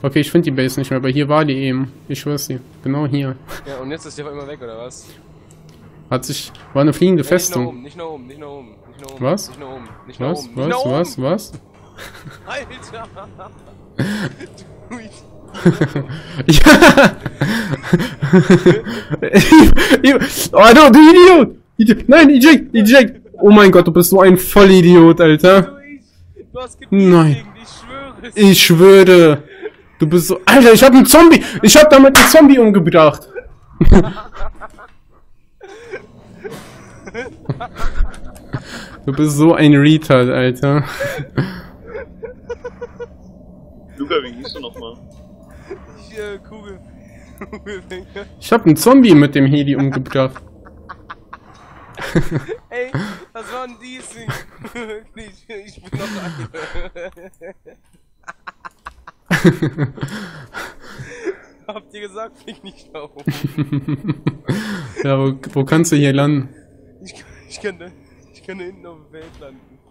Okay, ich finde die Base nicht mehr, aber hier war die eben. Ich schwör's dir. Genau hier. Ja, und jetzt ist die auf einmal weg, oder was? War eine fliegende Ja, Festung. nicht nach oben, nicht nach oben, nicht nach oben. Was? Nicht nach oben, nicht nach Was? oben. Nicht nach oben. Was? Alter! Ja! Oh, du Idiot! Nein, eject! Oh mein Gott, du bist so ein Vollidiot, Alter. Du hast Nein. ich schwöre es. Ich schwöre. Du bist so... Alter, ich hab einen Zombie! Ich hab damit einen Zombie umgebracht! Du bist so ein Retard, Alter. Luca, wie hieß du nochmal? Kugelfänger. Ich hab einen Zombie mit dem Heli umgebracht. Ey, was war denn dies? Wirklich, ich bin noch eine. Habt ihr gesagt, flieg nicht da oben? Ja, wo kannst du hier landen? Ich kann da hinten auf dem Feld landen.